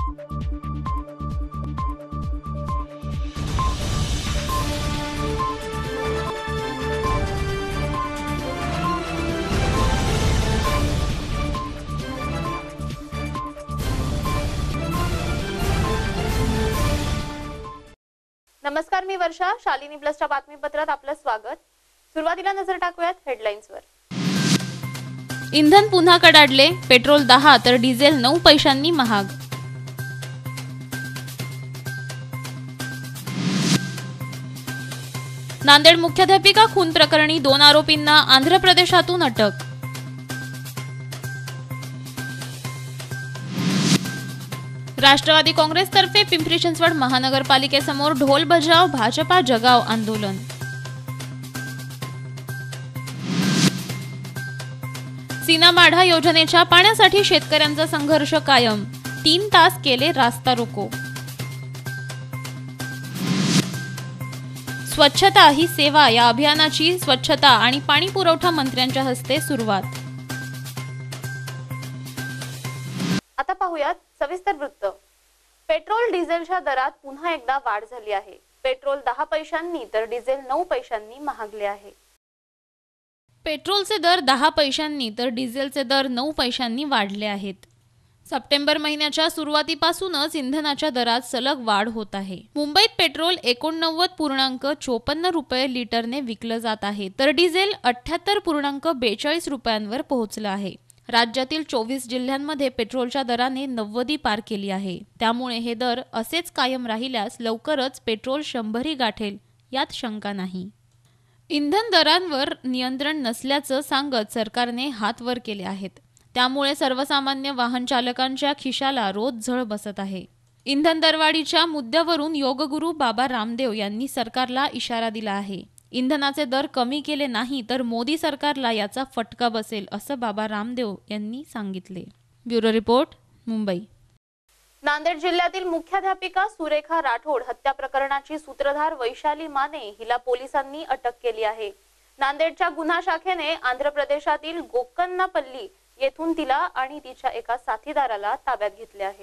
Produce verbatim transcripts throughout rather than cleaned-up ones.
नमस्कार, मी वर्षा. शालिनी प्लसच्या बातमीपत्रात आपलं स्वागत. सुरुवातीला नजर टाकूयात हेडलाईन्सवर. इंधन पुन्हा कडाडले. पेट्रोल दहा तर डिझेल नऊ पैशांनी महाग. नांदेड मुख्याध्यापिका खून प्रकरणी दोन आरोपींना आंध्र प्रदेशातून अटक. राष्ट्रवादी काँग्रेसतर्फे पिंपरी चिंचवड महानगरपालिकेसमोर ढोल बजाव भाजपा जगाव आंदोलन. सीना माढा योजनेच्या पाण्यासाठी शेतकऱ्यांचा संघर्ष कायम. तीन तास केले रास्ता रोको. स्वच्छता ही सेवा या अभियानाची स्वच्छता आणि पाणी पुरवठा मंत्र्यांच्या हस्ते सुरुवात. आता पाहूयात सविस्तर वृत्त. पेट्रोल डिझेलच्या दरात पुन्हा एकदा वाढ झाली आहे. पेट्रोल दहा पैशांनी तर डिझेल नऊ पैशांनी महागले आहे. पेट्रोलचे दर दहा पैशांनी तर डिझेलचे दर नऊ पैशांनी वाढले आहेत. सप्टेंबर महिन्याच्या सुरुवातीपासूनच इंधनाच्या दरात सलग वाढ होत आहे. मुंबईत पेट्रोल एकोणनव्वद पूर्णांक चोपन्न रुपये लिटरने विकलं जात आहे, तर डिझेल अठ्याहत्तर पूर्णांक बेचाळीस रुपयांवर पोहोचलं आहे. राज्यातील चोवीस जिल्ह्यांमध्ये पेट्रोलच्या दराने नव्वदी पार केली आहे. त्यामुळे हे दर असेच कायम राहिल्यास लवकरच पेट्रोल शंभरी गाठेल यात शंका नाही. इंधन दरांवर नियंत्रण नसल्याचं सांगत सरकारने हात वर केले आहेत. त्यामुळे सर्वसामान्य वाहन चालकांच्या खिशाला रोज झळ बसत आहे. इंधन दरवाढीच्या मुद्द्यावरून योगगुरू बाबा रामदेव यांनी सरकारला इशारा दिला आहे. इंधनाचे दर कमी केले नाही तर मोदी सरकारला याचा फटका बसेल असं बाबा रामदेव यांनी सांगितले. Bureau report, Mumbai. नांदेड जिल्ह्यातील मुख्याध्यापिका सुरेखा राठोड हत्या प्रकरणाची सूत्रधार वैशाली माने हिला पोलिसांनी अटक केली आहे. नांदेडच्या गुन्हा शाखेने आंध्र प्रदेशातील गोकन्नापल्ली येथून तिला आणि तिच्या एका साथीदाराला ताब्यात घेतले आहे.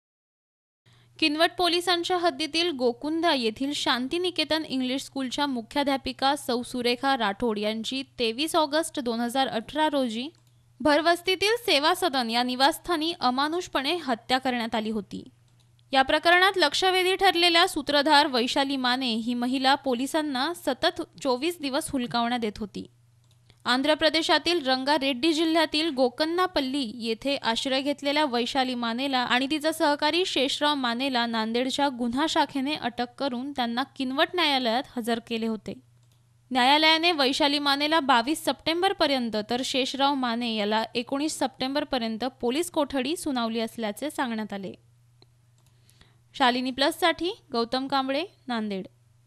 किनवट पोलिसांच्या हद्दीतील गोकुंदा येथील शांतिनिकेतन इंग्लिश स्कूलच्या मुख्याध्यापिका सौ सुरेखा राठोड यांची तेवीस ऑगस्ट दोन हजार अठरा रोजी भरवस्तीतील सेवा सदन या निवासस्थानी अमानुषपणे हत्या करण्यात आली होती. या प्रकरणात लक्षवेधी ठरलेल्या सूत्रधार वैशाली माने ही महिला पोलिसांना सतत चोवीस दिवस हुलकावण्यात येत होती. आंध्र प्रदेशातील रंगारेड्डी जिल्ह्यातील गोकन्नापल्ली येथे आश्रय घेतलेल्या वैशाली मानेला आणि तिचा सहकारी शेषराव मानेला नांदेडच्या गुन्हा शाखेने अटक करून त्यांना किनवट न्यायालयात हजर केले होते. न्यायालयाने वैशाली मानेला बावीस सप्टेंबर पर्यंत तर शेषराव माने याला एकोणीस सप्टेंबर पर्यंत पोलीस कोठडी सुनावली असल्याचे सांगण्यात आले. शालिनी प्लस साठी गौतम कांबळे, नांदेड.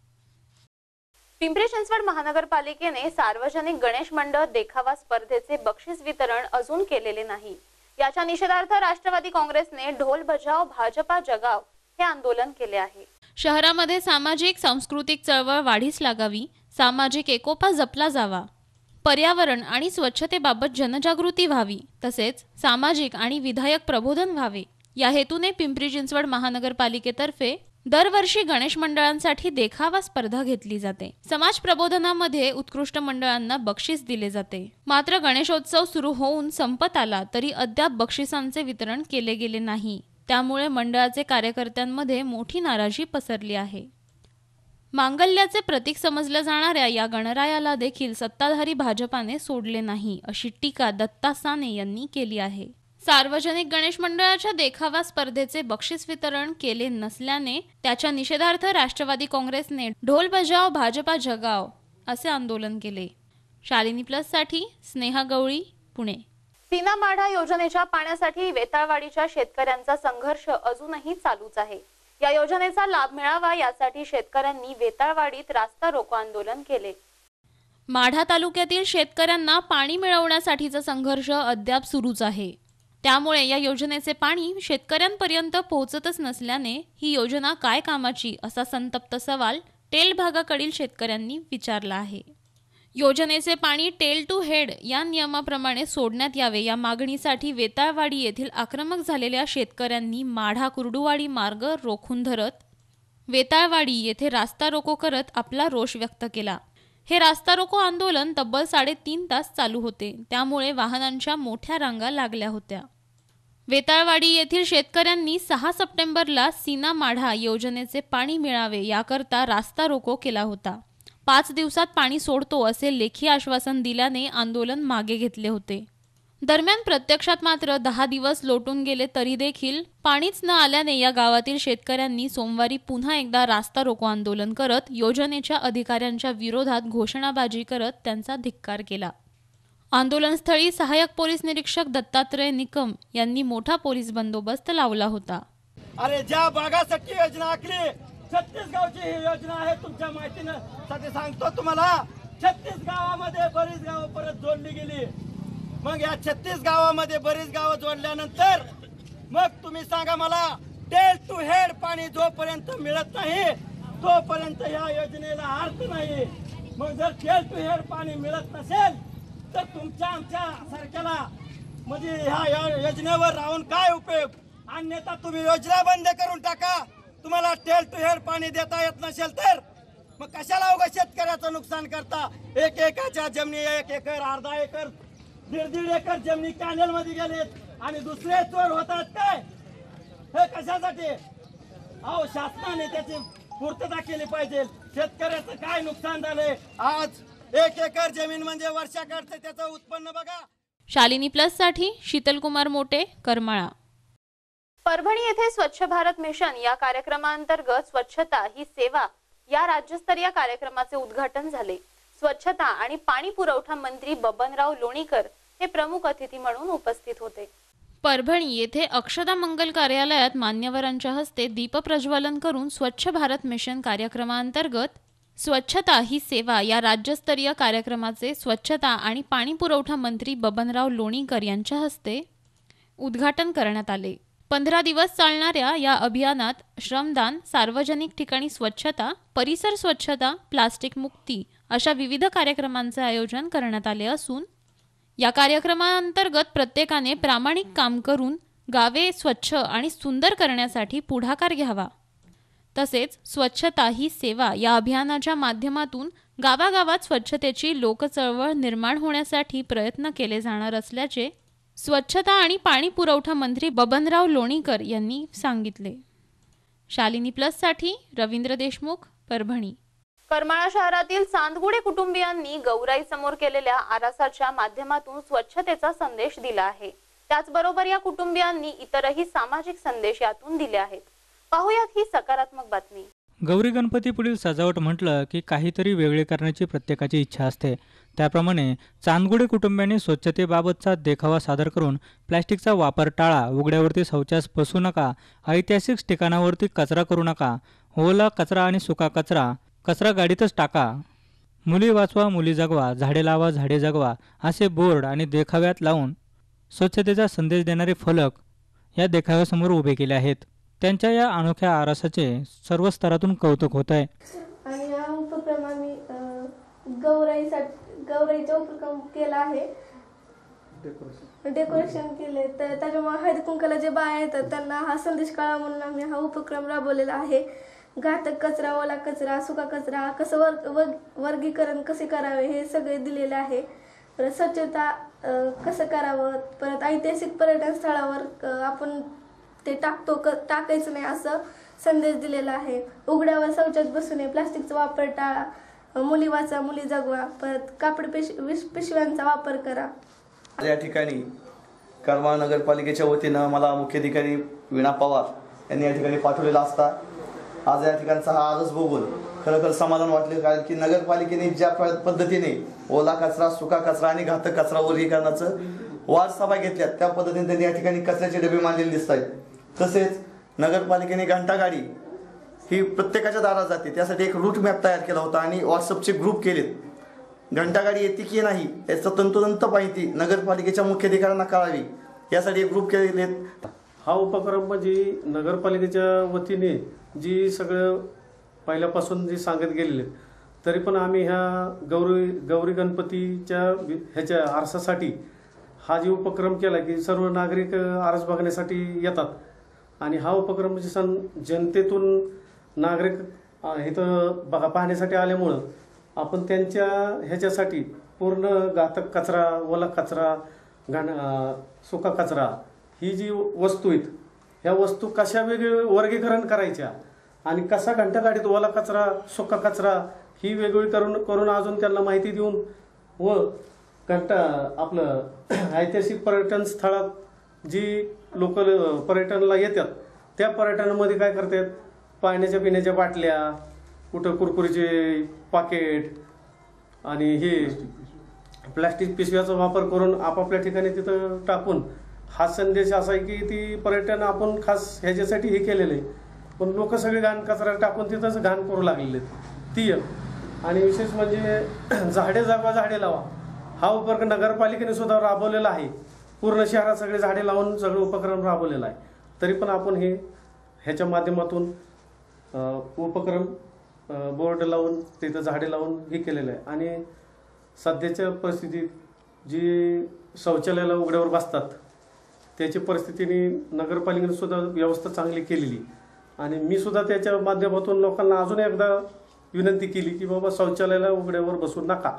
पिंपरी चिंचवड महानगरपालिकेने सार्वजनिक गणेश मंडळ देखावा स्पर्धेचे बक्षीस वितरण अजून केलेले नाही. याच्या निषेधार्थ राष्ट्रवादी काँग्रेसने ढोल बजाव भाजपा जगाव हे आंदोलन केले आहे. शहरामध्ये सामाजिक सांस्कृतिक चळवळ वाढीस लागावी, सामाजिक एकोपा जपला जावा, पर्यावरण आणि स्वच्छतेबाबत जनजागृती व्हावी, तसेच सामाजिक आणि विधायक प्रबोधन व्हावे या हेतूने पिंपरी चिंचवड महानगरपालिकेतर्फे दरवर्षी गणेश मंडळांसाठी देखावा स्पर्धा घेतली जाते. समाज प्रबोधनामध्ये उत्कृष्ट मंडळांना बक्षीस दिले जाते. मात्र गणेशोत्सव सुरू होऊन संपत आला तरी अद्याप बक्षिसांचे वितरण केले गेले नाही. त्यामुळे मंडळाचे कार्यकर्त्यांमध्ये मोठी नाराजी पसरली आहे. मांगल्याचे प्रतीक समजल्या जाणाऱ्या या गणरायाला देखील सत्ताधारी भाजपाने सोडले नाही, अशी टीका दत्ता साने यांनी केली आहे. सार्वजनिक गणेश मंडळाच्या देखावा स्पर्धेचे बक्षीस वितरण केले नसल्याने त्याच्या निषेधार्थ राष्ट्रवादी काँग्रेसने ढोल बजाव भाजपा जगाव असे आंदोलन केले. शालिनी प्लस साठी स्नेहा गवळी, पुणे. सीना माढा योजनेच्या पाण्यासाठी वेताळवाडीच्या शेतकऱ्यांचा संघर्ष अजूनही चालूच आहे. या योजनेचा लाभ मिळावा यासाठी शेतकऱ्यांनी वेताळवाडीत रास्ता रोको आंदोलन केले. माढा तालुक्यातील शेतकऱ्यांना पाणी मिळवण्यासाठीचा संघर्ष अद्याप सुरूच आहे. त्यामुळे या योजनेचे पाणी शेतकऱ्यांपर्यंत पोहोचतच नसल्याने ही योजना काय कामाची असा संतप्त सवाल टेल भागाकडील शेतकऱ्यांनी विचारला आहे. योजनेचे पाणी टेल टू हेड या नियमाप्रमाणे सोडण्यात यावे या मागणीसाठी वेताळवाडी येथील आक्रमक झालेल्या शेतकऱ्यांनी माढा कुर्डुवाडी मार्ग रोखून धरत वेताळवाडी येथे रास्ता रोको करत आपला रोष व्यक्त केला। हे रास्ता रोको आंदोलन तब्बल साडेतीन तास चालू होते, त्यामुळे वाहनांच्या मोठ्या रांगा लागल्या होत्या। वेताळवाडी येथील शेतकऱ्यांनी सहा सप्टेंबरला सीना माढा योजनेचे पाणी मिळावे याकरता रास्ता रोको केला होता। पाच दिवसात पाणी सोडतो असे लेखी आश्वासन दिल्याने आंदोलन मागे घेतले होते। दरम्यान प्रत्यक्षात मात्र दहा दिवस लोटून गेले तरी देखील पाणीच न आल्याने या गावातील शेतकऱ्यांनी सोमवारी पुन्हा एकदा रास्ता रोको आंदोलन करत योजनेच्या अधिकाऱ्यांच्या विरोधात घोषणाबाजी करत त्यांचा धिक्कार केला। आंदोलनस्थळी सहाय्यक पोलीस निरीक्षक दत्तात्रय निकम यांनी मोठा पोलीस बंदोबस्त लावला होता। अरे ज्या बागासाठी योजना आखली, छत्तीस गावची ही योजना आहे, तुमच्या माहितीनं साठी सांगतो तुम्हाला। छत्तीस गावामध्ये बरीच गावं परत जोडली गेली। मग या छत्तीस गावामध्ये बरीच गावं जोडल्यानंतर मग तुम्ही सांगा मला, टेल टू हेड पाणी जोपर्यंत मिळत नाही तोपर्यंत या योजनेला अर्थ नाही। मग जर टेल टू हेड पाणी मिळत नसेल तर तुमच्या आमच्या सारख्याला म्हणजे ह्या योजनेवर राहून काय उपयोग? अन्यथा तुम्ही योजना बंद करून टाका। तुम्हाला टेल टू हेड पाणी देता येत नसेल तर मग कशाला उगा शेतकऱ्याचं नुकसान करता? एक एकाच्या जमिनी, एक एकर, अर्धा एकर, दीड दीड एकर जमिनी कॅनल मध्ये गेलेत आणि दुसरे चोर होतात काय? हे कशासाठी? अहो शासनाने त्याची पूर्तता केली पाहिजे। शेतकऱ्याचं काय नुकसान झालंय? आज एक एकर जमीन म्हणजे वर्षाकडचं त्याचं उत्पन्न बघा। शालिनी प्लस साठी शीतल कुमार मोटे, करमाळा। परभणी येथे स्वच्छ भारत मिशन या कार्यक्रमांतर्गत स्वच्छता ही सेवा या राज्यस्तरीय कार्यक्रमाचे उद्घाटन झाले। स्वच्छता आणि पाणी पुरवठा मंत्री बबनराव लोणीकर हे प्रमुख अतिथी म्हणून उपस्थित होते। परभणी येथे अक्षता मंगल कार्यालयात मान्यवरांच्या हस्ते दीपप्रज्वलन करून स्वच्छ भारत मिशन कार्यक्रमांतर्गत स्वच्छता ही सेवा या राज्यस्तरीय कार्यक्रमाचे स्वच्छता आणि पाणी पुरवठा मंत्री बबनराव लोणीकर यांच्या हस्ते उद्घाटन करण्यात आले। पंधरा दिवस चालणाऱ्या या अभियानात श्रमदान, सार्वजनिक ठिकाणी स्वच्छता, परिसर स्वच्छता, प्लास्टिक मुक्ती अशा विविध कार्यक्रमांचे आयोजन करण्यात आले असून या कार्यक्रमांतर्गत प्रत्येकाने प्रामाणिक काम करून गावे स्वच्छ आणि सुंदर करण्यासाठी पुढाकार घ्यावा। तसेच स्वच्छता ही सेवा या अभियानाच्या माध्यमातून गावागावात स्वच्छतेची लोकचळवळ निर्माण होण्यासाठी प्रयत्न केले जाणार असल्याचे स्वच्छता आणि पाणी पुरवठा मंत्री बबनराव लोणीकर यांनी सांगितले। शालिनी प्लस साठी रवींद्र देशमुख, परभणी। करमाळा शहरातील चांदगुडे कुटुंबियांनी गौराई समोर केलेल्या आरासाच्या माध्यमातून स्वच्छतेचा संदेश दिला आहे। त्याचबरोबर या कुटुंबियांनी इतरही सामाजिक संदेश यातून दिले आहेत। पाहुयात ही सकारात्मक बातमी। गौरी गणपती पुढील सजावट म्हटलं की काहीतरी वेगळे करण्याची प्रत्येकाची इच्छा असते। त्याप्रमाणे चांदगुडे कुटुंबियांनी स्वच्छतेबाबतचा देखावा सादर करून प्लॅस्टिकचा वापर टाळा, उघड्यावरती शौचास बसू नका, ऐतिहासिक ठिकाणावरती कचरा करू नका, ओला कचरा आणि सुका कचरा कचरा गाडीतच टाका, मुली वाचवा मुली जगवा, झाडे लावा झाडे जगवा असे बोर्ड आणि देखाव्यात लावून स्वच्छतेचा संदेश देणारे फलक या देखाव्यासमोर उभे केले आहेत। त्यांच्या या अनोख्या आरासाचे सर्व स्तरातून कौतुक होत आहे। आणि हा उपक्रम आम्ही गौराईसाठी गौराईचा उपक्रम केला आहे, डेकोरेशन केले। तर त्याच्यामुळे हळदी कुंकाला जे बाया येतात त्यांना हा संदेश कळावा म्हणून आम्ही हा उपक्रम राबवलेला आहे। घातक कचरा, ओला कचरा, सुका कचरा कसं वर्ग वर्ग वर्गीकरण कसे करावे हे सगळे दिलेले आहे। परत स्वच्छता कसं करावं, परत ऐतिहासिक पर्यटन स्थळावर आपण ते टाकतो क टाकायचं नाही असं संदेश दिलेला आहे। उघड्यावर शौचास बसू नये, प्लास्टिकचा वापर टाळा, मुली वाचा मुली जगवा, परत कापड पिश पिशव्यांचा वापर करा। या ठिकाणी करमाळा नगरपालिकेच्या वतीनं मला मुख्याधिकारी वीणा पवार यांनी या ठिकाणी पाठवलेला असता आज या ठिकाणचा हा आरस बघून खरोखर समाधान वाटले। कारण की नगरपालिकेने ज्या पद्धतीने ओला कचरा, सुका कचरा आणि घातक कचरा वर्गीकरणाचं वाद सभा घेतल्या त्या पद्धतीने त्यांनी या ठिकाणी कचऱ्याचे डबे मांडलेले दिसत आहेत। तसेच नगरपालिकेने घंटागाडी ही प्रत्येकाच्या दारात जाते त्यासाठी एक रूट मॅप तयार केला होता आणि व्हॉट्सअपचे ग्रुप केलेत। घंटागाडी येते की नाही याचं तंतोतंत माहिती नगरपालिकेच्या मुख्याधिकाऱ्यांना कळावी यासाठी एक ग्रुप केलेत। हा उपक्रम म्हणजे नगरपालिकेच्या वतीने जी सगळं पहिल्यापासून जी सांगत गेलेले तरी पण आम्ही ह्या गौरी गौरी गणपतीच्या वि- ह्याच्या आरसासाठी हा जे उपक्रम केला की सर्व नागरिक आरस बघण्यासाठी येतात आणि हा उपक्रम म्हणजे सण जनतेतून नागरिक अ, इथं बघा पाहण्यासाठी आल्यामुळं आपण त्यांच्या ह्याच्यासाठी पूर्ण घातक कचरा, ओला कचरा, घाण अ, सुका कचरा ही जी वस्तू आहेत ह्या वस्तू कशा वेगळे वर्गीकरण करायच्या आणि कसा घंटागाडीत ओला कचरा, सुका कचरा ही वेगळी करून करून अजून त्यांना माहिती देऊन व घंटा आपलं ऐतिहासिक पर्यटन स्थळात जी लोक पर्यटनाला येतात त्या पर्यटनामध्ये काय करतात, पाण्याच्या पिण्याच्या बाटल्या, कुठं कुरकुरीचे पाकेट आणि हे प्लास्टिक पिशव्याचा वापर करून आपापल्या ठिकाणी तिथं टाकून हा संदेश असा आहे की ती पर्यटन आपण खास ह्याच्यासाठी हे केलेलं आहे, पण लोक सगळे घाण कचरा टाकून तिथंच घाण करू लागलेले आहेत ती एक. आणि विशेष म्हणजे झाडे जगवा झाडे लावा हा उपक्रम नगरपालिकेने सुद्धा राबवलेला आहे. पूर्ण शहरात सगळे झाडे लावून सगळं उपक्रम राबवलेला आहे. तरी पण आपण हे ह्याच्या माध्यमातून अ, उपक्रम अ, बोर्ड लावून तिथं झाडे लावून हे केलेलं आहे. आणि सध्याच्या परिस्थितीत जी शौचालयाला उघड्यावर बसतात त्याची परिस्थितीने नगरपालिकेने सुद्धा व्यवस्था चांगली केलेली आणि मी सुद्धा त्याच्या माध्यमातून लोकांना अजून एकदा विनंती केली की बाबा शौचालयाला उघड्यावर बसू नका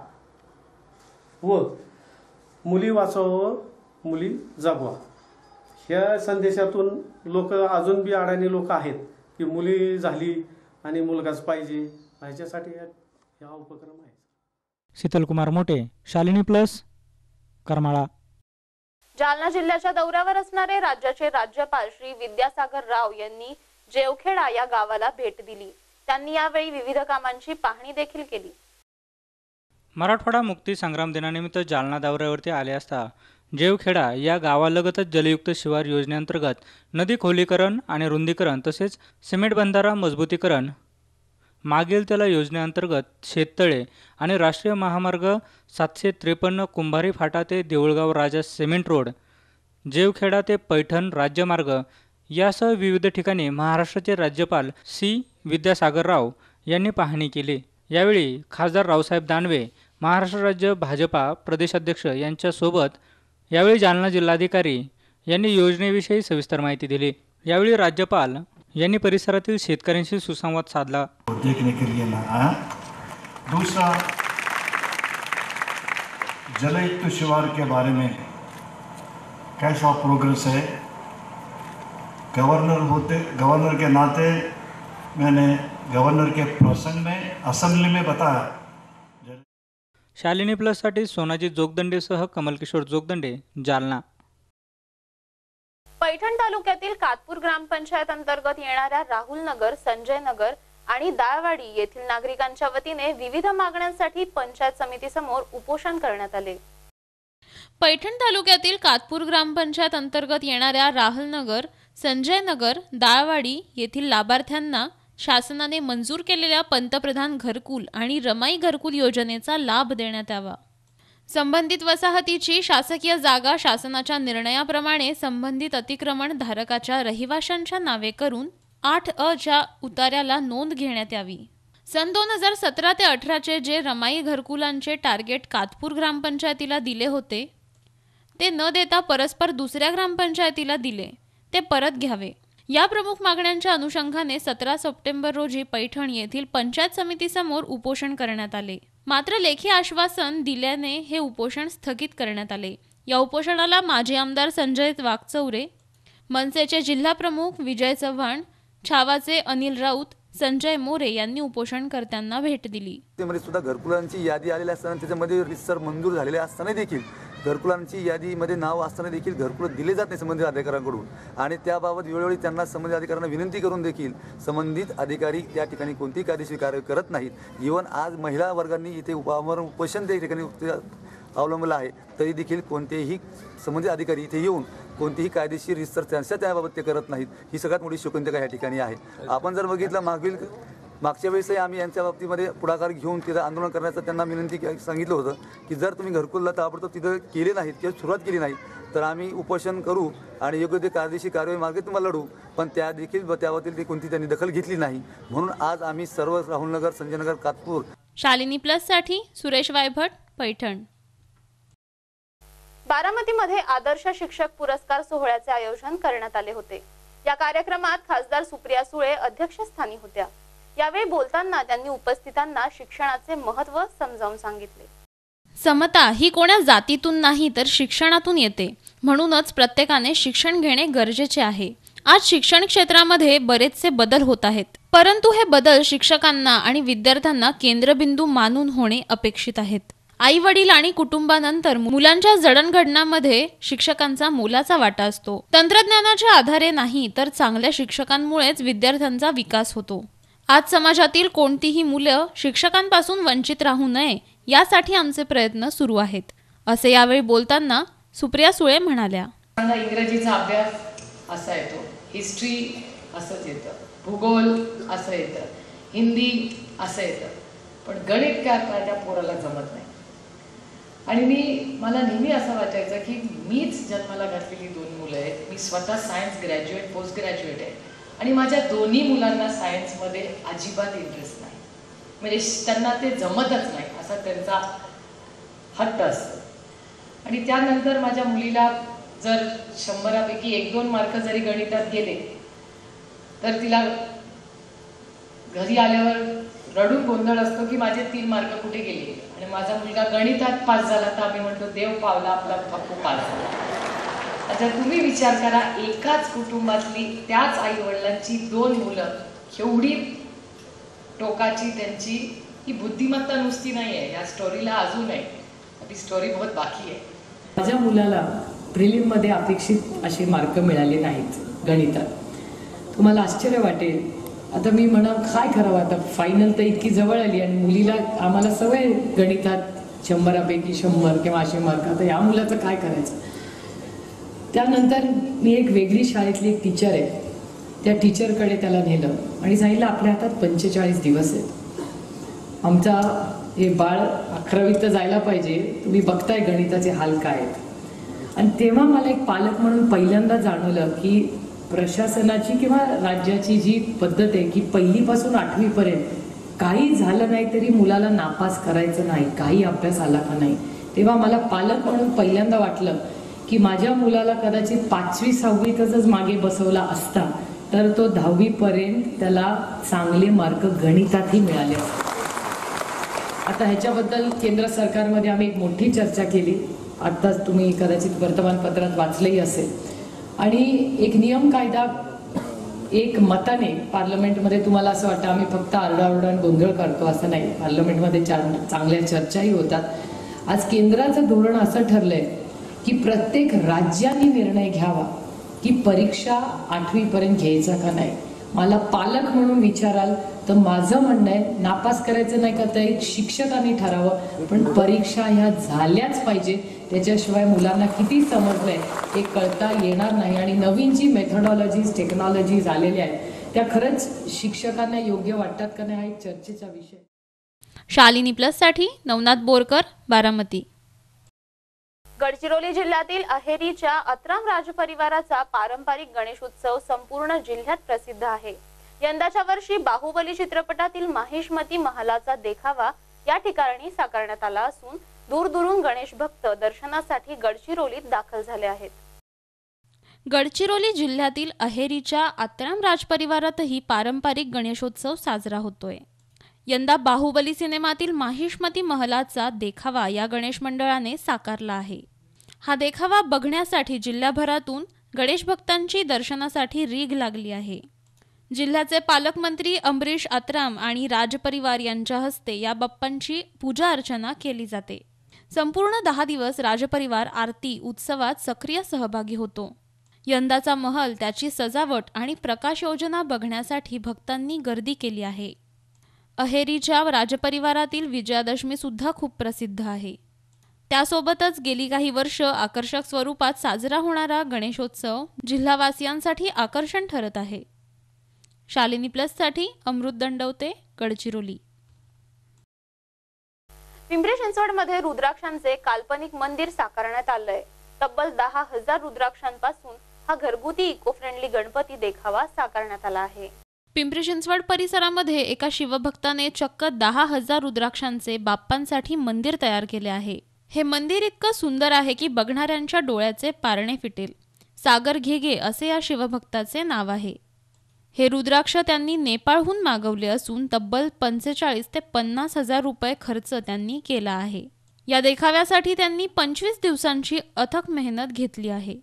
व मुली वाचवा मुली जागवा. ह्या संदेशातून लोक अजून बी अडाणी लोक आहेत की मुली झाली आणि मुलगाच पाहिजे, ह्याच्यासाठी हा उपक्रम आहे. शीतलकुमार मोटे, शालिनी प्लस, करमाळा. जालना जिल्ह्याच्या दौऱ्यावर असणारे राज्याचे राज्यपाल श्री विद्यासागर राव यांनी जेवखेडा या गावाला भेट दिली. त्यांनी यावेळी विविध कामांची पाहणी देखील केली. मराठवाडा मुक्ती संग्राम दिनानिमित्त जालना दौऱ्यावरती आले असता जेवखेडा या गावालगतच जलयुक्त शिवार योजनेअंतर्गत नदी खोलीकरण आणि रुंदीकरण तसेच सिमेंट बंधारा मजबूतीकरण, मागील त्याला योजनेअंतर्गत शेततळे आणि राष्ट्रीय महामार्ग सातशे त्रेपन्न कुंभारी फाटा ते देऊळगाव राजा सिमेंट रोड, जेवखेडा ते पैठण राज्यमार्ग यासह विविध ठिकाणी महाराष्ट्राचे राज्यपाल सी विद्यासागर राव यांनी पाहणी केली. यावेळी खासदार रावसाहेब दानवे, महाराष्ट्र राज्य भाजपा प्रदेशाध्यक्ष यांच्यासोबत यावेळी जालना जिल्हाधिकारी यांनी योजनेविषयी सविस्तर माहिती दिली. यावेळी राज्यपाल यांनी परिसरातील शेतकऱ्यांशी सुसंवाद साधला. देखने के लिए आया. दूसरा, जलयुक्त शिवार के बारे में कैसा प्रोग्रेस है. गवर्नर होते गवर्नर के नाते मैंने गवर्नर के प्रसंग में असेंबली में बताया. शालिनी प्लससाठी सोनाजी जोगदंडेसह कमलकिशोर जोगदंडे, जालना. पैठण तालुक्यातील कातपूर ग्रामपंचायत अंतर्गत येणाऱ्या राहुल नगर, संजय नगर आणि दाळवाडी येथील नागरिकांच्या वतीने विविध मागण्यांसाठी पंचायत समितीसमोर उपोषण करण्यात आले. पैठण तालुक्यातील कातपूर ग्रामपंचायत अंतर्गत येणाऱ्या राहुल नगर, संजय नगर, दाळवाडी येथील लाभार्थ्यांना शासनाने मंजूर केलेल्या पंतप्रधान घरकुल आणि रमाई घरकुल योजनेचा लाभ देण्यात यावा. संबंधित वसाहतीची शासकीय जागा शासनाच्या निर्णयाप्रमाणे संबंधित अतिक्रमण धारकाच्या रहिवाशांच्या नावे करून आठ अ च्या उतार्याला नोंद घेण्यात यावी. सन दोन हजार सतरा ते अठराचे जे रमाई घरकुलांचे टार्गेट कातपूर ग्रामपंचायतीला दिले होते ते न देता परस्पर दुसऱ्या ग्रामपंचायतीला दिले ते परत घ्यावे. या प्रमुख मागण्यांच्या अनुषंगाने सतरा सप्टेंबर रोजी पैठण येथील पंचायत समितीसमोर उपोषण करण्यात आले. मात्र लेखी आश्वासन दिल्याने हे उपोषण स्थगित करण्यात आले. या उपोषणाला माजी आमदार संजय वाकचौरे, मनसेचे जिल्हा प्रमुख विजय चव्हाण, छावाचे अनिल राऊत, संजय मोरे यांनी उपोषणकर्त्यांना भेट दिली. त्यामध्ये सुद्धा घरकुलांची यादी आलेली असताना त्याच्यामध्ये रितसर मंजूर झालेले असताना देखील घरकुलांची यादीमध्ये नाव असताना देखील घरकुलं दिले जात नाही संबंधित अधिकाऱ्यांकडून आणि त्याबाबत वेळोवेळी त्यांना संबंधित अधिकाऱ्यांना विनंती करून देखील संबंधित अधिकारी त्या ठिकाणी कोणतीही कायदेशीर कार्य करत नाहीत. इव्हन आज महिला वर्गांनी इथे उपावर उपोषण त्या ठिकाणी अवलंबलं आहे तरी देखील कोणतेही संबंधित अधिकारी इथे येऊन कोणतीही कायदेशीर रितसर त्यांच्या त्याबाबत ते करत नाहीत. ही सगळ्यात मोठी शोकांतिका या ठिकाणी आहे. आपण जर बघितलं मागील मागच्या वेळेसही आम्ही यांच्या बाबतीमध्ये पुढाकार घेऊन तिथं आंदोलन करण्याचं त्यांना विनंती सांगितलं होतं की जर तुम्ही घरकुलला ताबडतोब तिथं केले नाहीत किंवा सुरुवात केली नाही तर आम्ही उपोषण करू आणि योग्य ते कायदेशीर कार्यवाही मार्गे तुम्हाला लढू. पण त्या देखील त्याबाबतीत ती कोणती त्यांनी दखल घेतली नाही. म्हणून आज आम्ही सर्व राहुलनगर, संजयनगर, कातपूर शालिनी प्लससाठी सुरेश वायभट, पैठण. बारामतीमध्ये आदर्श शिक्षक पुरस्कार सोहळ्याचे आयोजन करण्यात आले होते. या कार्यक्रमात खासदार सुप्रिया सुळे अध्यक्षस्थानी होत्या. यावेळी बोलताना त्यांनी उपस्थितांना शिक्षणाचे महत्त्व समजावून सांगितले. समता ही कोणा जातीतून नाही तर शिक्षणातून येते. म्हणूनच प्रत्येकाने शिक्षण घेणे गरजेचे आहे. आज शिक्षण क्षेत्रामध्ये बरेचसे बदल होत आहेत, परंतु हे बदल शिक्षकांना आणि विद्यार्थ्यांना केंद्रबिंदू मानून होणे अपेक्षित आहेत. आई वडील आणि कुटुंबानंतर मुलांच्या जडणघडणामध्ये शिक्षकांचा मोलाचा वाटा असतो. तंत्रज्ञानाच्या आधारे नाही तर चांगल्या शिक्षकांमुळेच विद्यार्थ्यांचा विकास होतो. आज समाजातील कोणतीही मुलं शिक्षकांपासून वंचित राहू नये यासाठी आमचे प्रयत्न सुरू आहेत, असे यावेळी बोलताना सुप्रिया सुळे म्हणाल्या. इंग्रजीचा अभ्यास असा येतो, हिस्ट्री असंच येतं, भूगोल असं येतं, हिंदी असं येतं, पण गणित काय काय त्या पोराला जमत नाही. आणि मी मला नेहमी असं वाटायचं की मीच जन्माला घातलेली दोन मुलं आहेत. मी स्वतः सायन्स ग्रॅज्युएट, पोस्ट ग्रॅज्युएट आहे आणि माझ्या दोन्ही मुलांना सायन्समध्ये अजिबात इंटरेस्ट नाही. म्हणजे त्यांना ते जमतच नाही असा त्यांचा हट्ट असतो. आणि त्यानंतर माझ्या मुलीला जर शंभरापैकी एक दोन मार्क जरी गणितात गेले तर तिला घरी आल्यावर रडून गोंधळ असतो की माझे तीन मार्क कुठे गेले. आणि माझा मुलगा गणितात पास झाला तर आम्ही म्हणतो देव पावला, आपला पप्पू पास झाला. आता तुम्ही विचार करा, एकाच कुटुंबातली त्याच आई वडिलांची दोन मुलं एवढी टोकाची त्यांची ही बुद्धिमत्ता नुसती नाही आहे. या स्टोरीला अजून आहे, ती स्टोरी बहुत बाकी आहे. माझ्या मुलाला प्रिलिममध्ये अपेक्षित असे मार्क मिळाले नाहीत गणितात. तुम्हाला आश्चर्य वाटेल. आता मी म्हणा काय करावं, आता फायनल तर इतकी जवळ आली आणि मुलीला आम्हाला सवय गणितात शंभरापैकी शंभर किंवा असे मार्क. आता या मुलाचं काय करायचं. त्यानंतर मी एक वेगळी शाळेतली एक टीचर आहे, त्या टीचरकडे त्याला नेलं आणि सांगितलं आपल्या हातात पंचेचाळीस दिवस आहेत. आमचा हे बाळ अकरावीत तर जायला पाहिजे, तुम्ही बघताय गणिताचे हाल काय आहेत. आणि तेव्हा मला एक पालक म्हणून पहिल्यांदा जाणवलं की प्रशासनाची किंवा राज्याची जी पद्धत आहे की पहिलीपासून आठवीपर्यंत काही झालं नाही तरी मुलाला नापास करायचं नाही, काही अभ्यास आला का नाही. तेव्हा मला पालक म्हणून पहिल्यांदा वाटलं की माझ्या मुलाला कदाचित पाचवी सहावीतच मागे बसवला असता तर तो दहावीपर्यंत त्याला चांगले मार्क गणितातही मिळाले असते. आता ह्याच्याबद्दल केंद्र सरकारमध्ये आम्ही एक मोठी चर्चा केली. आत्ताच तुम्ही कदाचित वर्तमानपत्रात वाचलंही असेल. आणि एक नियम कायदा एक मताने पार्लमेंटमध्ये, तुम्हाला असं वाटतं आम्ही फक्त आरडाओरडा आणि गोंधळ करतो असं नाही, पार्लमेंटमध्ये चांगल्या चर्चाही होतात. आज केंद्राचं धोरण असं ठरलंय की प्रत्येक राज्याने निर्णय घ्यावा की परीक्षा आठवीपर्यंत घ्यायचा का नाही. मला पालक म्हणून विचाराल तर माझं म्हणणं आहे नापास करायचं नाही का, तर एक शिक्षकांनी ठरावं, पण परीक्षा ह्या झाल्याच पाहिजे. त्याच्याशिवाय मुलांना किती समजलंय हे कळता येणार नाही. आणि नवीन जी मेथडॉलॉजीज टेक्नॉलॉजीज आलेल्या आहेत त्या खरंच शिक्षकांना योग्य वाटतात का नाही हा एक चर्चेचा विषय. शालिनी प्लससाठी नवनाथ बोरकर, बारामती. गडचिरोली जिल्ह्यातील अहेरीच्या अत्राम राजपरिवाराचा पारंपरिक गणेशोत्सव संपूर्ण जिल्ह्यात प्रसिद्ध आहे. यंदाच्या वर्षी बाहुबली चित्रपटातील माहिष्मती महालाचा देखावा या ठिकाणी साकारण्यात आला असून दूरदूरून गणेश भक्त दर्शनासाठी गडचिरोलीत दाखल झाले आहेत. गडचिरोली जिल्ह्यातील अहेरीच्या अत्राम राजपरिवारातही पारंपरिक गणेशोत्सव साजरा होतोय. यंदा बाहुबली सिनेमातील माहिष्मती महलाचा देखावा या गणेश मंडळाने साकारला आहे. हा देखावा बघण्यासाठी जिल्ह्याभरातून गणेश भक्तांची दर्शनासाठी रीघ लागली आहे. जिल्ह्याचे पालकमंत्री अमरीश अत्राम आणि राजपरिवार यांच्या हस्ते या बाप्पांची पूजा अर्चना केली जाते. संपूर्ण दहा दिवस राजपरिवार आरती उत्सवात सक्रिय सहभागी होतो. यंदाचा महल, त्याची सजावट आणि प्रकाश योजना बघण्यासाठी भक्तांनी गर्दी केली आहे. अहेरीच्या राजपरिवारातील विजयादशमी सुद्धा खूप प्रसिद्ध आहे. त्यासोबतच गेली काही वर्ष आकर्षक स्वरूपात साजरा होणारा गणेशोत्सव जिल्हावासियांसाठी आकर्षण ठरत आहे. शालिनी प्लससाठी अमृत दंडवते, गडचिरोली. पिंपरी चिंचवडमध्ये रुद्राक्षांचे काल्पनिक मंदिर साकारण्यात आलंय. तब्बल दहा हजार रुद्राक्षांपासून हा घरगुती इको फ्रेंडली गणपती देखावा साकारण्यात आला आहे. पिंपरी चिंचवड परिसरामध्ये एका शिवभक्ताने चक्क दहा हजार रुद्राक्षांचे बाप्पांसाठी मंदिर तयार केले आहे. हे मंदिर इतकं सुंदर आहे की बघणाऱ्यांच्या डोळ्याचे पारणे फिटेल. सागर घेगे असे या शिवभक्ताचे नाव आहे. हे रुद्राक्ष त्यांनी नेपाळहून मागवले असून तब्बल पंचेचाळीस ते पन्नास हजार रुपये खर्च त्यांनी केला आहे. या देखाव्यासाठी त्यांनी पंचवीस दिवसांची अथक मेहनत घेतली आहे.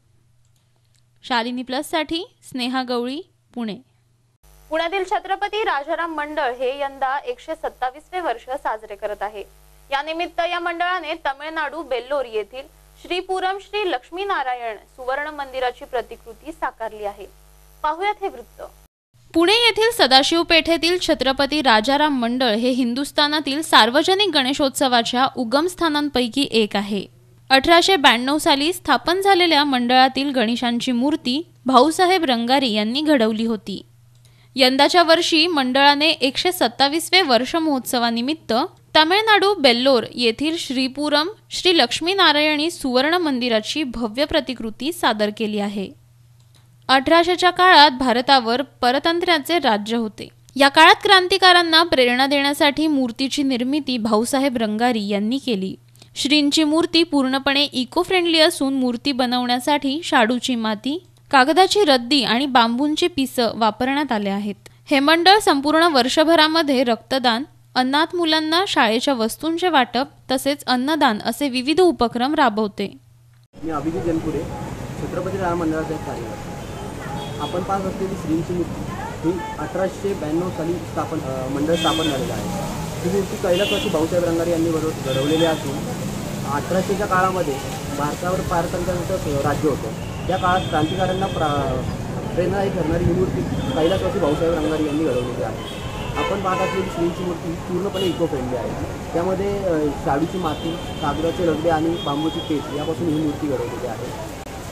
शालिनी प्लससाठी स्नेहा गवळी, पुणे. पुण्यातील छत्रपती राजाराम मंडळ हे यंदा एकशे सत्तावीसवे वर्ष साजरे करत आहे. या निमित्त या मंडळाने तमिळनाडू बेल्लोर येथील श्रीपुरम श्री लक्ष्मीनारायण सुवर्ण मंदिराची प्रतिकृती साकारली आहे. पाहुयात हे वृत्त. पुणे येथील सदाशिव पेठेतील छत्रपती राजाराम मंडळ हे हिंदुस्थानातील सार्वजनिक गणेशोत्सवाच्या उगमस्थानांपैकी एक आहे. अठराशे ब्याण्णव साली स्थापन झालेल्या मंडळातील गणेशांची मूर्ती भाऊसाहेब रंगारी यांनी घडवली होती. यंदाच्या वर्षी मंडळाने एकशे सत्तावीसवे वर्ष महोत्सवानिमित्त तामिळनाडू बेल्लोर येथील श्रीपुरम श्री लक्ष्मीनारायणी सुवर्ण मंदिराची भव्य प्रतिकृती सादर केली आहे. अठराशेच्या काळात भारतावर परतंत्र्याचे राज्य होते. या काळात क्रांतिकारांना प्रेरणा देण्यासाठी मूर्तीची निर्मिती भाऊसाहेब रंगारी यांनी केली. श्रींची मूर्ती पूर्णपणे इको फ्रेंडली असून मूर्ती बनवण्यासाठी शाडूची माती, कागदाची रद्दी आणि बांबूंची पिसं वापरण्यात आले आहेत. हे मंडळ संपूर्ण वर्षभरामध्ये रक्तदान, अनाथ मुलांना शाळेच्या वस्तूंचे वाटप तसेच अन्नदान असे विविध उपक्रम राबवते. मी अभिजित जनपुरे, छत्रपती राजा मंडळाचा एक कार्यकर्ता. आपण पाहत असलेली श्रींची मूर्ती ही अठराशे ब्याण्णव साली स्थापन मंडळ स्थापन झालेलं आहे. ही मूर्ती कैलासवासी भाऊसाहेब रंगारी यांनी बरोबर घडवलेली असून अठराशेच्या काळामध्ये भारतावर पारतंत्र्याचं राज्य होतं. त्या काळात क्रांतिकारांना प्रा प्रेरणादायी ठरणारी ही मूर्ती कैलासवासी भाऊसाहेब रंगारी यांनी घडवलेली आहे. आपण पाहत असलेली श्रींची मूर्ती पूर्णपणे इको फ्रेंडली आहे. त्यामध्ये शाडूची माती, कागदाचे लगदे आणि बांबूची पेस्ट यापासून ही मूर्ती घडवलेली आहे.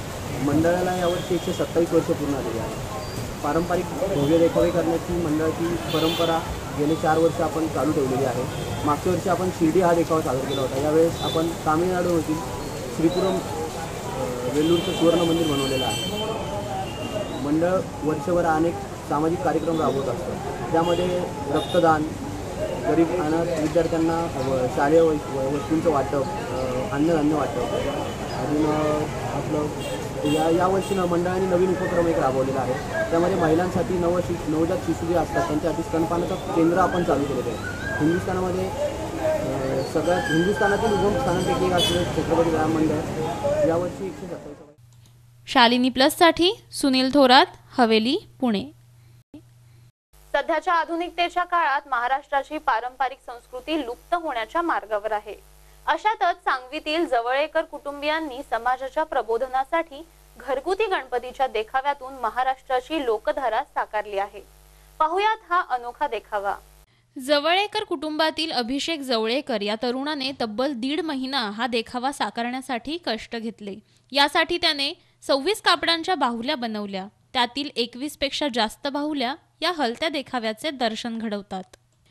मंडळाला यावर्षी एकशे सत्तावीस वर्ष पूर्ण झालेली आहे. पारंपरिक भव्य देखावे करण्याची मंडळाची परंपरा गेले चार वर्ष आपण चालू ठेवलेली आहे. मागच्या वर्षी आपण शिर्डी हा देखावा सादर केला होता. यावेळेस आपण तामिळनाडू येथील श्रीपुरम वेल्लूरचं सुवर्ण मंदिर बनवलेलं आहे. मंडळ वर्षभर अनेक सामाजिक कार्यक्रम राबवत असतं. त्यामध्ये रक्तदान, गरीब अनाथ विद्यार्थ्यांना शालेय वस्तूंचं वाटप, अन्नधान्य वाटप, अजून आपलं या यावर्षी न मंडळाने नवीन उपक्रम एक राबवलेला आहे. त्यामध्ये महिलांसाठी नव शि नवजात शिशू जे असतात त्यांच्यासाठी स्तनपानाचं केंद्र आपण चालू केलेलं आहे. हिंदुस्थानामध्ये सगळ्यात हिंदुस्थानातील उगम स्थानांपैकी एक असलेलं छत्रपती राजा मंडळ यावर्षी एकशे सत्तावीस. शालिनी प्लससाठी सुनील थोरात, हवेली, पुणे. सध्याच्या आधुनिकतेच्या काळात महाराष्ट्राची पारंपरिक संस्कृती लुप्त होण्याच्या मार्गावर आहे. अशातच सांगवीतील जवळेकर कुटुंबियांनी समाजाच्या प्रबोधनासाठी घरगुती गणपतीच्या देखाव्यातून महाराष्ट्राची लोकधारा साकारली आहे. पाहुयात हा अनोखा देखावा. जवळेकर कुटुंबातील अभिषेक जवळेकर या तरुणाने तब्बल दीड महिना हा देखावा साकारण्यासाठी कष्ट घेतले. यासाठी त्याने सव्वीस कापडांच्या बाहुल्या बनवल्या. त्यातील एकवीस पेक्षा जास्त बाहुल्या या हलत्या देखाव्याचे दर्शन घडवतात.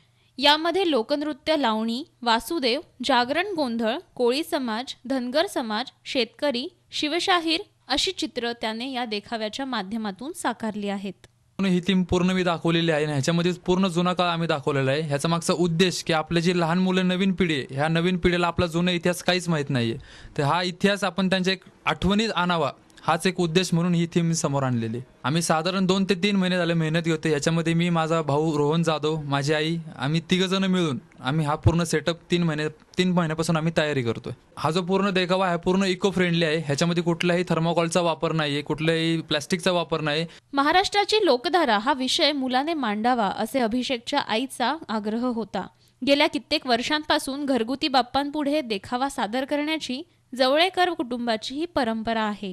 यामध्ये लोकनृत्य, लावणी, वासुदेव, जागरण, गोंधळ, कोळी समाज, धनगर समाज, शेतकरी, शिवशाहीर अशी चित्र त्याने या देखाव्याच्या माध्यमातून साकारली आहेत. ही थीम पूर्ण मी दाखवलेली आहे. ह्याच्यामध्ये पूर्ण जुना काळ आम्ही दाखवलेला आहे. ह्याचा मागचा उद्देश की आपले जे लहान मुलं, नवीन पिढी आहे, ह्या नवीन पिढीला आपला जुना इतिहास काहीच माहीत नाही आहे. तर हा इतिहास आपण त्यांच्या एक आठवणीत आणावा हाच एक उद्देश म्हणून ही थीम समोर आणलेली. आम्ही साधारण दोन ते तीन महिने झाले मेहनत घेतो. याच्यामध्ये मी, माझा भाऊ रोहन जाधव, माझी आई, आम्ही तिघजण मिळून आम्ही हा पूर्ण सेटअप तीन महिने तीन महिन्यापासून आम्ही तयारी करतोय. हा जो पूर्ण देखावा आहे पूर्ण इको फ्रेंडली आहे. ह्याच्यामध्ये कुठलाही थर्मोकॉलचा वापर नाही आहे, कुठल्याही प्लास्टिकचा वापर नाही. महाराष्ट्राची लोकधारा हा विषय मुलाने मांडावा असे अभिषेकच्या आईचा आग्रह होता. गेल्या कित्येक वर्षांपासून घरगुती बाप्पांपुढे देखावा सादर करण्याची जवळेकर कुटुंबाची ही परंपरा आहे.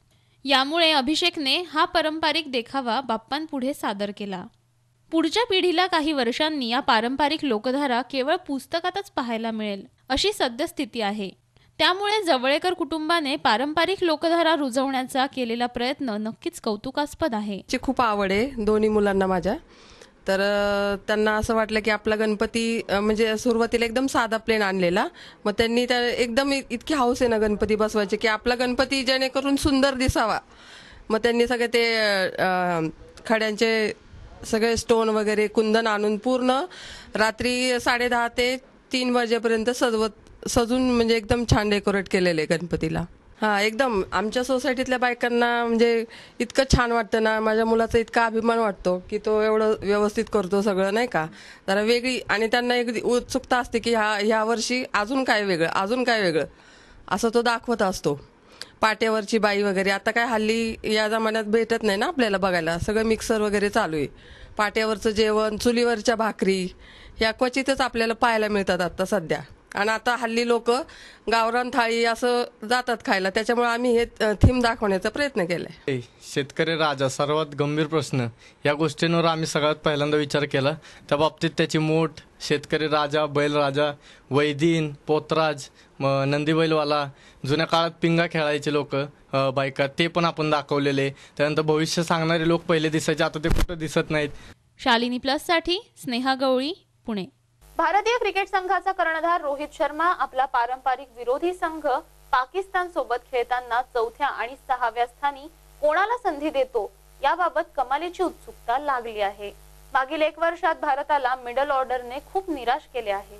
यामुळे अभिषेकने हा पारंपरिक देखावा बाप्पांपुढे सादर केला. पुढच्या पिढीला काही वर्षांनी या पारंपरिक लोकधारा केवळ पुस्तकातच पाहायला मिळेल अशी सद्यस्थिती आहे. त्यामुळे जवळेकर कुटुंबाने पारंपरिक लोकधारा रुजवण्याचा केलेला प्रयत्न नक्कीच कौतुकास्पद आहे. खूप आवड आहे दोन्ही मुलांना माझ्या. तर त्यांना असं वाटलं की आपला गणपती म्हणजे सुरुवातीला एकदम साधा प्लेन आणलेला, मग त्यांनी त्या एकदम इतकी हौस आहे ना गणपती बसवायचे की आपला गणपती जेणेकरून सुंदर दिसावा. मग त्यांनी सगळे ते खड्यांचे सगळे स्टोन वगैरे कुंदन आणून पूर्ण रात्री साडे दहा ते तीन वाजेपर्यंत सजवत सजून म्हणजे एकदम छान डेकोरेट केलेले गणपतीला. हां, एकदम आमच्या सोसायटीतल्या बायकांना म्हणजे इतकं छान वाटतं ना, माझ्या मुलाचा इतका अभिमान वाटतो की तो एवढं व्यवस्थित करतो सगळं, नाही का. जरा वेगळी आणि त्यांना एक उत्सुकता असते की ह्या ह्या वर्षी अजून काय वेगळं अजून काय वेगळं असं तो दाखवत असतो. पाट्यावरची बाई वगैरे आता काय हल्ली या जमान्यात भेटत नाही ना आपल्याला बघायला, सगळं मिक्सर वगैरे चालू आहे. पाट्यावरचं जेवण, चुलीवरच्या भाकरी या क्वचितच आपल्याला पाहायला मिळतात आता सध्या. आणि आता हल्ली लोक गावरान थाळी असं जातात खायला, त्याच्यामुळे आम्ही हे थीम दाखवण्याचा प्रयत्न केलाय. शेतकरी राजा सर्वात गंभीर प्रश्न या गोष्टींवर आम्ही सगळ्यात पहिल्यांदा विचार केला. त्या बाबतीत त्याची मूठ, शेतकरी राजा, बैलराजा, वैदीन, पोतराज, मग नंदीबैलवाला, जुन्या काळात पिंगा खेळायचे लोक बायका, ते पण आपण दाखवलेले. त्यानंतर भविष्य सांगणारे लोक पहिले दिसायचे, आता ते कुठं दिसत नाहीत. शालिनी प्लससाठी स्नेहा गवळी, पुणे. भारतीय क्रिकेट संघाचा कर्णधार रोहित शर्मा आपला पारंपरिक विरोधी संघ पाकिस्तान सोबत खेळताना चौथ्या आणि सहाव्या स्थानी कोणाला संधी देतो याबाबत कमालीची उत्सुकता लागली आहे. मागील एक वर्षात भारताला मिडल ऑर्डरने खूप निराश केले आहे.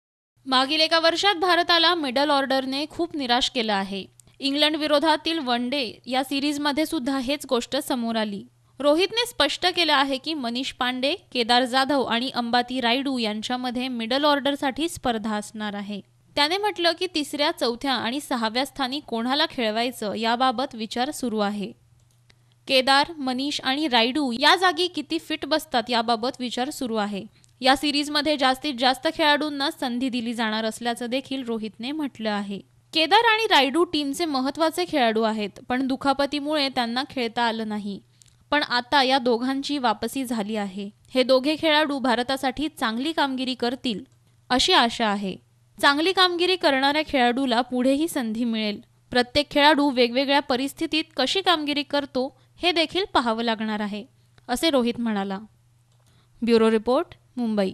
मागील एका वर्षात भारताला मिडल ऑर्डरने खूप निराश केलं आहे. इंग्लंड विरोधातील वन डे या सिरीजमध्ये सुद्धा हेच गोष्ट समोर आली. रोहितने स्पष्ट केलं आहे की मनीष पांडे, केदार जाधव आणि अंबाती रायडू यांच्यामध्ये मिडल ऑर्डरसाठी स्पर्धा असणार आहे. त्याने म्हटलं की तिसऱ्या, चौथ्या आणि सहाव्या स्थानी कोणाला खेळवायचं याबाबत विचार सुरू आहे. केदार, मनीष आणि रायडू या जागी किती फिट बसतात याबाबत विचार सुरू आहे. या सिरीजमध्ये जास्तीत जास्त खेळाडूंना संधी दिली जाणार असल्याचं देखील रोहितने म्हटलं आहे. केदार आणि रायडू टीमचे महत्त्वाचे खेळाडू आहेत, पण दुखापतीमुळे त्यांना खेळता आलं नाही. पण आता या दोघांची वापसी झाली आहे. हे दोघे खेळाडू भारतासाठी चांगली कामगिरी करतील अशी आशा आहे. चांगली कामगिरी करणाऱ्या खेळाडूला पुढेही संधी मिळेल. प्रत्येक खेळाडू वेगवेगळ्या परिस्थितीत कशी कामगिरी करतो हे देखील पाहावं लागणार आहे, असे रोहित म्हणाला. Bureau report, Mumbai.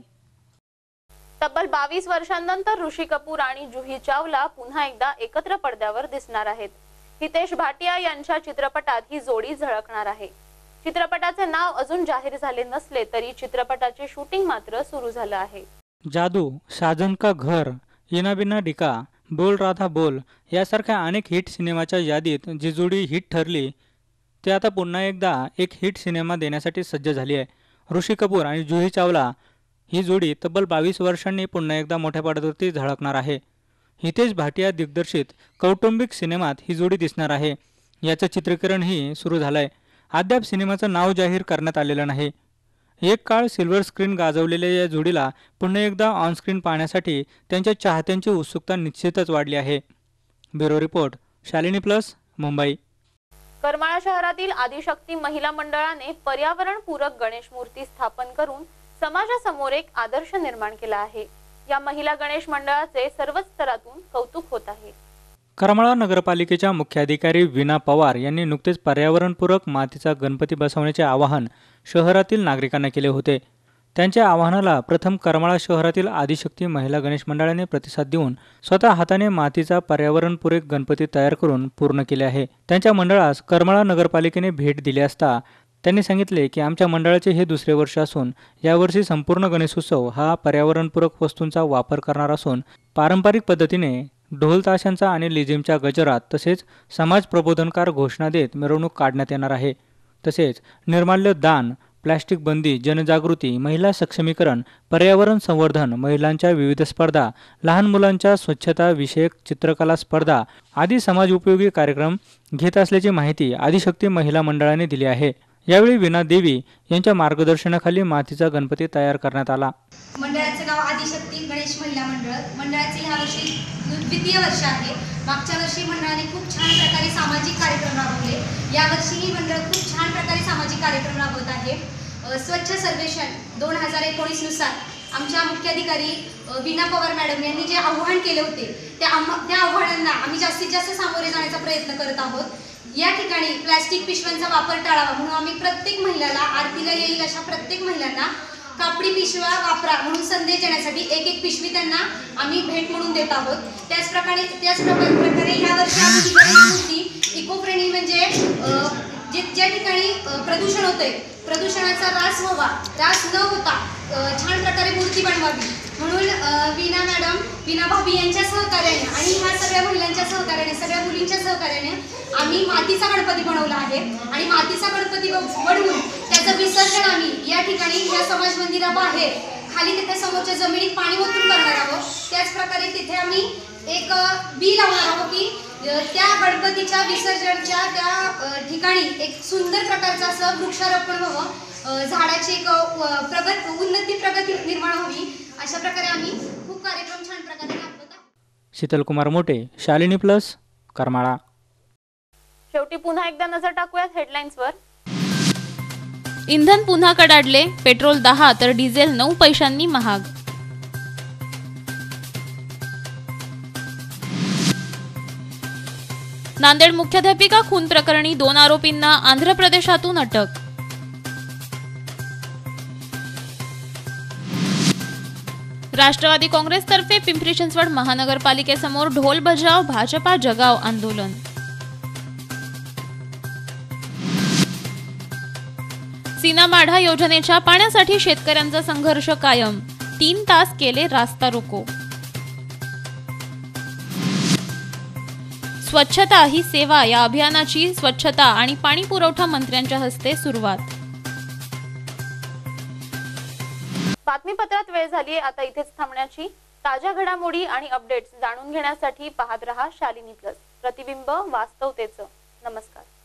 तब्बल बावीस वर्षांनंतर ऋषी कपूर आणि जुही चावला पुन्हा एकदा एकत्र पडद्यावर दिसणार आहेत. हितेश भाटिया यांच्या चित्रपटात ही जोडी झळकणार आहे. चित्रपटाचे नाव अजून जाहीर झाले नसले तरी चित्रपटाचे शूटिंग मात्र सुरू झालं आहे. जादू, साजन का घर, इना बिना डिका, बोल राधा बोल यासारख्या अनेक हिट सिनेमाच्या यादीत जी जोडी हिट ठरली ते आता पुन्हा एकदा एक हिट सिनेमा देण्यासाठी सज्ज झाली आहे. ऋषी कपूर आणि जुही चावला ही जोडी तब्बल बावीस वर्षांनी पुन्हा एकदा मोठ्या पडद्यावरती झळकणार आहे. हितेश भाटिया दिग्दर्शित कौटुंबिक सिनेमात ही जोडी दिसणार आहे. याचं चित्रीकरणही सुरू झालं आहे. अद्याप सिनेमाचं नाव जाहीर करण्यात आलेलं नाही. एक काळ सिल्वर स्क्रीन गाजवलेल्या या जोडीला पुन्हा एकदा ऑनस्क्रीन पाहण्यासाठी त्यांच्या चाहत्यांची उत्सुकता निश्चितच वाढली आहे. Bureau report, Shalini plus, Mumbai. Karmala शहरातील आदिशक्ती महिला मंडळाने पर्यावरणपूरक गणेश मूर्ती स्थापन करून समाजासमोर एक आदर्श निर्माण केला आहे. या महिला गणेश मंडळाचे सर्वच स्तरातून कौतुक होत आहे. करमाळा नगरपालिकेच्या मुख्याधिकारी वीणा पवार यांनी नुकतेच पर्यावरणपूरक मातीचा गणपती बसवण्याचे आवाहन शहरातील नागरिकांना केले होते. त्यांच्या आवाहनाला प्रथम करमाळा शहरातील आदिशक्ती महिला गणेश मंडळाने प्रतिसाद देऊन स्वतः हाताने मातीचा पर्यावरणपूरक गणपती तयार करून पूर्ण केले आहे. त्यांच्या मंडळास करमाळा नगरपालिकेने भेट दिली असता त्यांनी सांगितले की आमच्या मंडळाचे हे दुसरे वर्ष असून यावर्षी संपूर्ण गणेशोत्सव हा पर्यावरणपूरक वस्तूंचा वापर करणार असून पारंपरिक पद्धतीने ढोल ताशांचा आणि लेझिमच्या गजरात तसेच समाज प्रबोधनकार घोषणा देत मिरवणूक काढण्यात येणार आहे. तसेच निर्माल्य दान, प्लॅस्टिक बंदी, जनजागृती, महिला सक्षमीकरण, पर्यावरण संवर्धन, महिलांच्या विविध स्पर्धा, लहान मुलांच्या स्वच्छता विषयक चित्रकला स्पर्धा आदी समाज उपयोगी कार्यक्रम घेत असल्याची माहिती आदिशक्ती महिला मंडळाने दिली आहे. यावेळी वीणा देवी यांच्या मार्गदर्शनाखाली मातीचा गणपती तयार करण्यात आला. मंडळाचे नाव आदिशक्ती गणेश महिला मंडळ. मंडळाचे ह्या वर्षी द्वितीय वर्ष आहे. मागच्या वर्षी मंडळाने खूप छान प्रकारे सामाजिक कार्यक्रम राबवले. यावर्षीही मंडळ खूप छान प्रकारे सामाजिक कार्यक्रम राबवत आहे. स्वच्छ सर्वेक्षण दोन हजार एकोणीस नुसार आमच्या मुख्याधिकारी वीणा पवार मॅडम यांनी जे आव्हान केले होते त्या त्या आव्हानांना आम्ही जास्तीत जास्त सामोरे जाण्याचा प्रयत्न करत आहोत. या ठिकाणी प्लॅस्टिक पिशव्यांचा वापर टाळावा म्हणून आम्ही प्रत्येक महिलाला, आरतीला येईल अशा प्रत्येक महिलांना कापडी पिशव्या वापरा म्हणून संदेश देण्यासाठी एक एक पिशवी त्यांना आम्ही भेट म्हणून देत आहोत. त्याचप्रकारे त्याच प्रकारे या वर्षी आम्ही मूर्ती इको फ्रेंडली म्हणजे जे ज्या ठिकाणी अ, प्रदूषण होते प्रदूषणाचा ऱ्हास व्हावा, ऱ्हास न होता अ, छान प्रकारे मूर्ती बनवावी म्हणून अ, वीणा मॅडम, वीणा भाभी यांच्या सहकार्याने आणि ह्या सगळ्या महिलांच्या सहकार्याने, सगळ्या मुलींच्या सहकार्याने आम्ही मातीचा गणपती बनवला आहे आणि मातीचा गणपती बनवून त्याचं विसर्जन आम्ही या ठिकाणी या समाज मंदिराबाहेर खाली तिथे समोरच्या जमिनीत पाणी ओतून करणार आहोत. त्याच प्रकारे तिथे आम्ही एक बी लावणार आहोत की त्या गणपतीच्या विसर्जनच्या त्या ठिकाणी एक सुंदर प्रकारचं असं वृक्षारोपण व्हावं, झाडाची एक प्रगत उन्नती प्रगती निर्माण व्हावी. अशा प्रकारे आम्ही खूप कार्यक्रम छान प्रकारे राबवत आहोत. शीतलकुमार मोटे, शालिनी प्लस, करमाळा. शेवटी पुन्हा एकदा नजर टाकूयात हेडलाईन्सवर. इंधन पुन्हा कडाडले, पेट्रोल दहा तर डिझेल नऊ पैशांनी महाग. नांदेड मुख्याध्यापिका खून प्रकरणी दोन आरोपींना आंध्र प्रदेशातून अटक. राष्ट्रवादी काँग्रेसतर्फे पिंपरी चिंचवड महानगरपालिकेसमोर ढोल बजाव भाजपा जगाव आंदोलन. सीना माढा योजनेच्या पाण्यासाठी शेतकऱ्यांचा संघर्ष कायम, तीन तास केले रास्ता रोको. स्वच्छता ही सेवा या अभियानाची स्वच्छता आणि पाणी पुरवठा मंत्र्यांच्या हस्ते सुरुवात. बातमीपत्रात वेळ झाली, आता इथेच थांबण्याची. ताज्या घडामोडी आणि अपडेट्स जाणून घेण्यासाठी पाहत रहा शालिनी प्लस, प्रतिबिंब वास्तवतेचं. नमस्कार.